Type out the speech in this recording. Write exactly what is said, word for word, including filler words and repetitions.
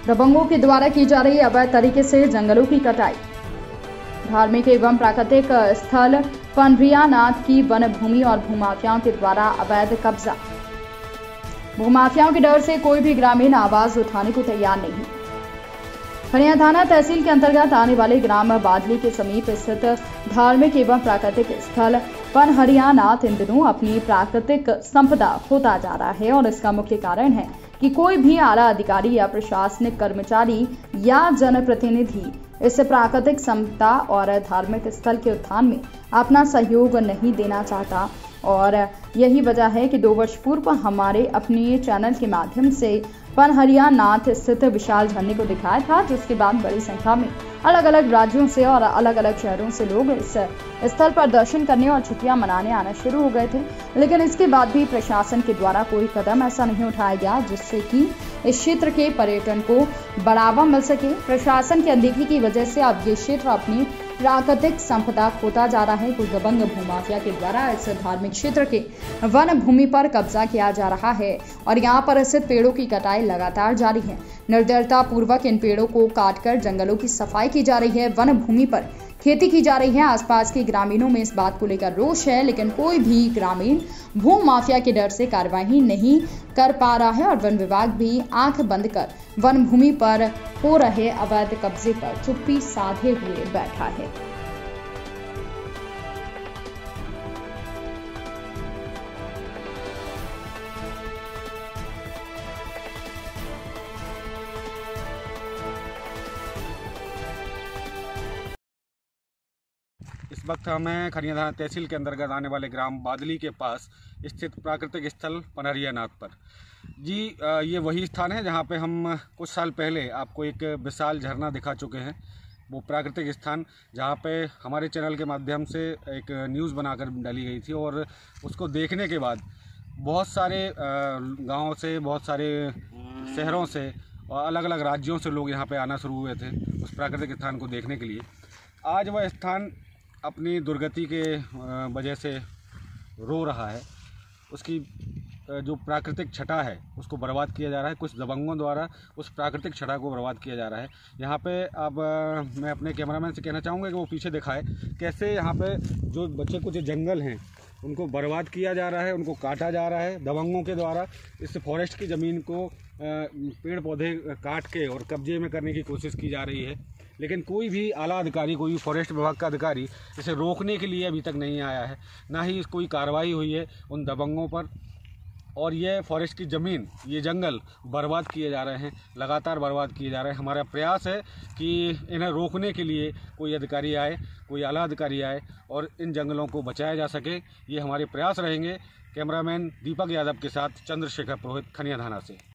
दबंगों के द्वारा की जा रही अवैध तरीके से जंगलों की कटाई। धार्मिक एवं प्राकृतिक स्थल पनरियानाथ की वन भूमि और भूमाफियाओं के द्वारा अवैध कब्जा। भूमाफियाओं के डर से कोई भी ग्रामीण आवाज उठाने को तैयार नहीं। खनिया थाना तहसील के अंतर्गत आने वाले ग्राम बादली के समीप स्थित धार्मिक एवं प्राकृतिक स्थल पनरियानाथ इन दिनों अपनी प्राकृतिक संपदा खोता जा रहा है और इसका मुख्य कारण है कि कोई भी आला अधिकारी या प्रशासनिक कर्मचारी या जनप्रतिनिधि इस प्राकृतिक संपदा और धार्मिक स्थल के उत्थान में अपना सहयोग नहीं देना चाहता। और यही वजह है कि दो वर्ष पूर्व हमारे अपने चैनल के माध्यम से पनरियानाथ स्थित विशाल झरने को दिखाया था, जिसके बाद बड़ी संख्या में अलग अलग राज्यों से और अलग अलग शहरों से लोग इस स्थल पर दर्शन करने और छुट्टियां मनाने आना शुरू हो गए थे। लेकिन इसके बाद भी प्रशासन के द्वारा कोई कदम ऐसा नहीं उठाया गया जिससे कि इस क्षेत्र के पर्यटन को बढ़ावा मिल सके। प्रशासन की अनदेखी की वजह से अब ये क्षेत्र अपनी प्राकृतिक संपदा खोता जा रहा है। कुछ दबंग भूमाफिया के द्वारा इस धार्मिक क्षेत्र के वन भूमि पर कब्जा किया जा रहा है और यहाँ पर स्थित पेड़ों की कटाई लगातार जारी है। निर्दयता पूर्वक इन पेड़ों को काटकर जंगलों की सफाई की जा रही है। वन भूमि पर खेती की जा रही है। आसपास के ग्रामीणों में इस बात को लेकर रोष है, लेकिन कोई भी ग्रामीण भू माफिया के डर से कार्रवाई नहीं कर पा रहा है और वन विभाग भी आंख बंद कर वन भूमि पर हो रहे अवैध कब्जे पर चुप्पी साधे हुए बैठा है। इस वक्त हमें खनिया थाना तहसील के अंतर्गत आने वाले ग्राम बादली के पास स्थित प्राकृतिक स्थल पनरियानाथ पर जी ये वही स्थान है जहां पे हम कुछ साल पहले आपको एक विशाल झरना दिखा चुके हैं। वो प्राकृतिक स्थान जहां पे हमारे चैनल के माध्यम से एक न्यूज़ बनाकर डाली गई थी और उसको देखने के बाद बहुत सारे गाँव से, बहुत सारे शहरों से और अलग अलग राज्यों से लोग यहाँ पर आना शुरू हुए थे उस प्राकृतिक स्थान को देखने के लिए। आज वह स्थान अपनी दुर्गति के वजह से रो रहा है। उसकी जो प्राकृतिक छटा है उसको बर्बाद किया जा रहा है। कुछ दबंगों द्वारा उस प्राकृतिक छटा को बर्बाद किया जा रहा है। यहाँ पे अब मैं अपने कैमरामैन से कहना चाहूँगा कि वो पीछे दिखाए कैसे यहाँ पे जो बच्चे कुछ जंगल हैं उनको बर्बाद किया जा रहा है, उनको काटा जा रहा है दबंगों के द्वारा। इस फॉरेस्ट की ज़मीन को पेड़ पौधे काट के और कब्जे में करने की कोशिश की जा रही है, लेकिन कोई भी आला अधिकारी, कोई फॉरेस्ट विभाग का अधिकारी इसे रोकने के लिए अभी तक नहीं आया है, ना ही कोई कार्रवाई हुई है उन दबंगों पर। और ये फॉरेस्ट की ज़मीन, ये जंगल बर्बाद किए जा रहे हैं, लगातार बर्बाद किए जा रहे हैं। हमारा प्रयास है कि इन्हें रोकने के लिए कोई अधिकारी आए, कोई आला अधिकारी आए और इन जंगलों को बचाया जा सके। ये हमारे प्रयास रहेंगे। कैमरामैन दीपक यादव के साथ चंद्रशेखर पुरोहित, खनिया थाना से।